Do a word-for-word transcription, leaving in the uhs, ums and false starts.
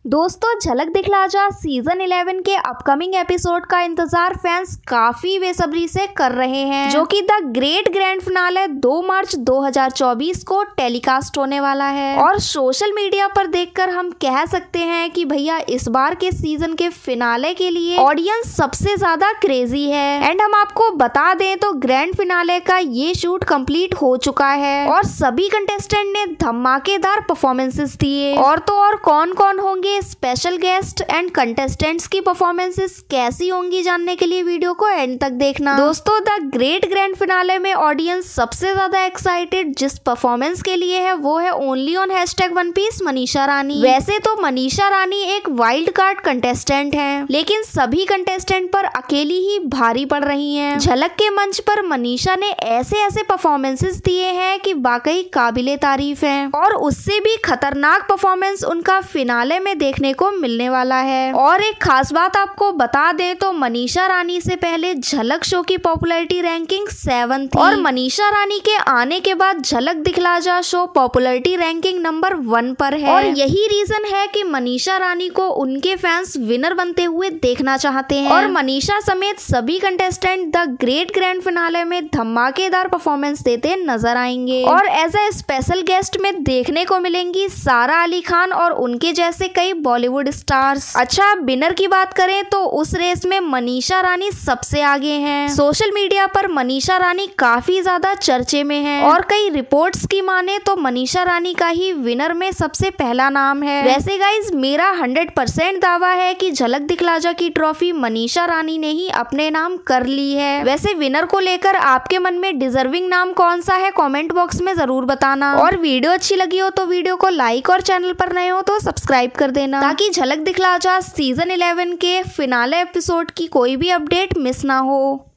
दोस्तों, Jhalak Dikhhla Jaa season eleven के upcoming episode का इंतजार फैंस काफी बेसब्री से कर रहे हैं, जो कि द ग्रेट ग्रैंड फिनाले दो मार्च दो हज़ार चौबीस को टेलीकास्ट होने वाला है। और सोशल मीडिया पर देखकर हम कह सकते हैं कि भैया इस बार के सीजन के फिनाले के लिए ऑडियंस सबसे ज्यादा क्रेजी है। एंड हम आपको बता दें तो ग्रैंड फिनाले का ये शूट कंप्लीट हो चुका है और सभी कंटेस्टेंट ने धमाकेदार परफॉर्मेंसेस दिए। और तो और कौन कौन होंगे स्पेशल गेस्ट एंड कंटेस्टेंट्स की परफॉर्मेंसेस कैसी होंगी, जानने के लिए वीडियो को एंड तक देखना। दोस्तों, द ग्रेट ग्रैंड फिनाले में ऑडियंस सबसे ज्यादा एक्साइटेड जिस परफॉर्मेंस के लिए है वो है only on hashtag one piece Manisha Rani. वैसे तो मनीषा रानी एक वाइल्ड कार्ड कंटेस्टेंट हैं, लेकिन सभी कंटेस्टेंट पर अकेली ही भारी पड़ रही हैं। झलक के मंच पर मनीषा ने ऐसे ऐसे परफॉर्मेंसेस दिए हैं कि वाकई काबिले तारीफ हैं, और उससे भी खतरनाक परफॉर्मेंस उनका फिनाले में देखने को मिलने वाला है। और एक खास बात आपको बता दें तो मनीषा रानी से पहले झलक शो की पॉपुलैरिटी रैंकिंग सेवन थी, और मनीषा रानी के आने के बाद Jhalak Dikhhla Jaa show popularity ranking number one पर है। और यही रीजन है कि मनीषा रानी को उनके फैंस विनर बनते हुए देखना चाहते हैं। और मनीषा समेत सभी contestant the great grand finale में धमाकेदार परफॉर्मेंस देते नजर आएंगे। और एज ए स्पेशल गेस्ट में देखने को मिलेंगी सारा अली खान और उनके जैसे कई बॉलीवुड स्टार्स। अच्छा, विनर की बात करें तो उस रेस में मनीषा रानी सबसे आगे हैं। सोशल मीडिया पर मनीषा रानी काफी ज्यादा चर्चे में है, और कई रिपोर्ट्स की माने तो मनीषा रानी का ही विनर में सबसे पहला नाम है। वैसे गाइज, मेरा हंड्रेड परसेंट दावा है कि झलक दिखला जा की ट्रॉफी मनीषा रानी ने ही अपने नाम कर ली है। वैसे विनर को लेकर आपके मन में डिजर्विंग नाम कौन सा है, कमेंट बॉक्स में जरूर बताना। और वीडियो अच्छी लगी हो तो वीडियो को लाइक और चैनल पर नए हो तो सब्सक्राइब कर देना, ताकि झलक दिखला जा सीजन इलेवन के फिनाले एपिसोड की कोई भी अपडेट मिस ना हो।